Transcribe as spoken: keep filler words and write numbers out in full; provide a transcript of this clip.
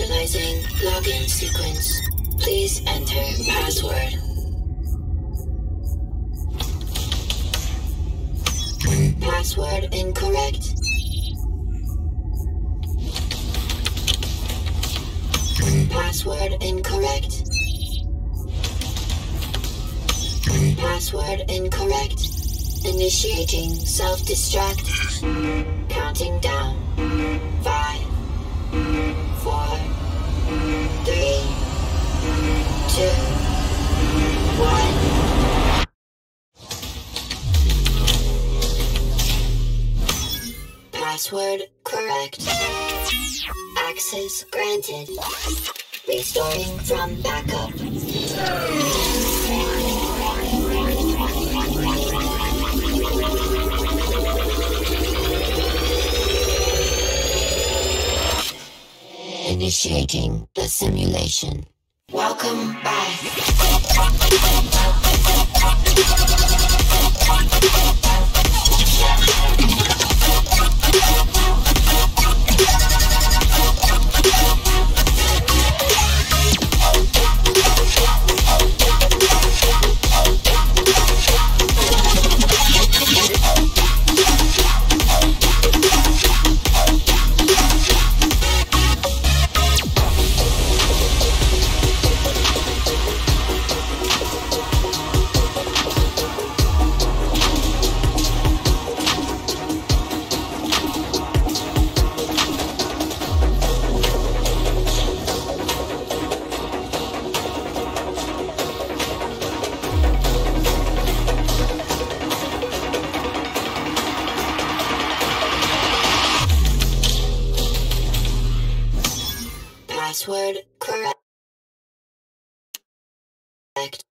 Initializing login sequence. Please enter password. Password incorrect. Password incorrect. Password incorrect. Initiating self-destruct. Counting down. Five, four, three, two, one. Password correct. Access granted. Restoring from backup. Initiating the simulation. Welcome back. Password correct.